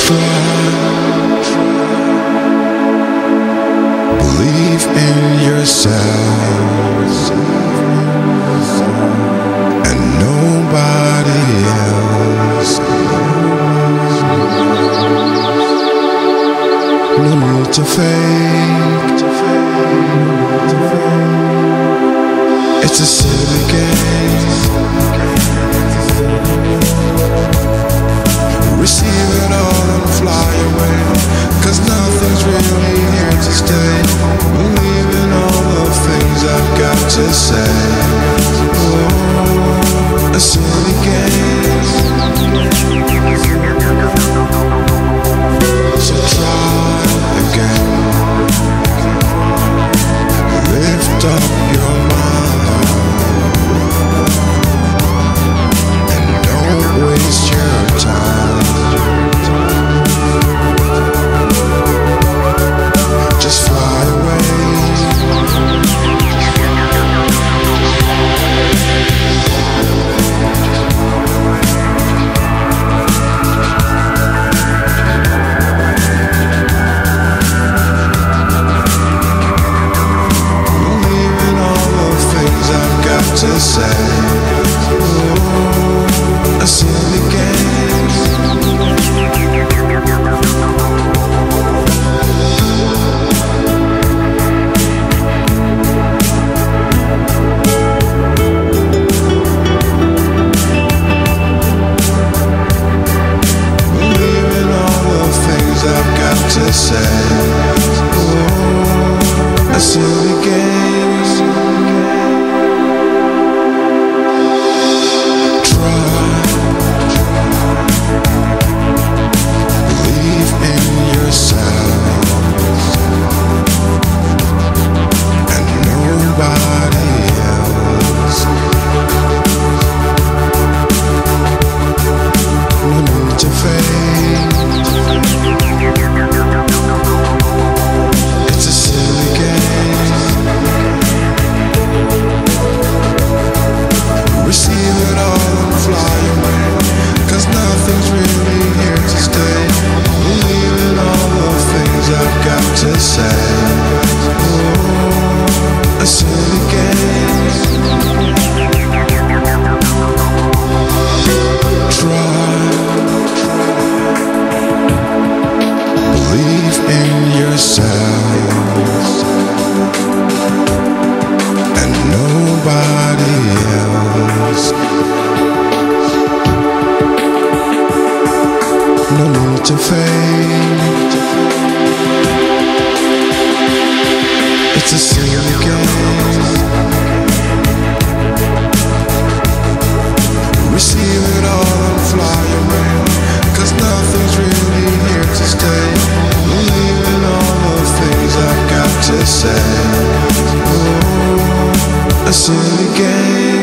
Believe in yourself and nobody else. No need to fake. It's a silly game. Receive it all and fly away, 'cause nothing's really here to stay. Believe in all the things I've got to say. Oh, a silly game. So try again. Lift up your mind and don't waste your time. Just fly away. Believe in all the things I've got to say. Oh, a silly game. Believe in all the things I've got to say. Oh, a silly game. Try. Believe in yourself and nobody else. No need to fake. It's a silly game. Receive it all and fly away, 'cause nothing's really here to stay. Believe in all the things I've got to say. Oh, a silly game. Try. Believe in yourself and nobody else. No need to fake. It's a silly game. Receive it all and fly away, 'cause nothing's really here to stay. Believe in all the things I've got to say. Oh, a silly game.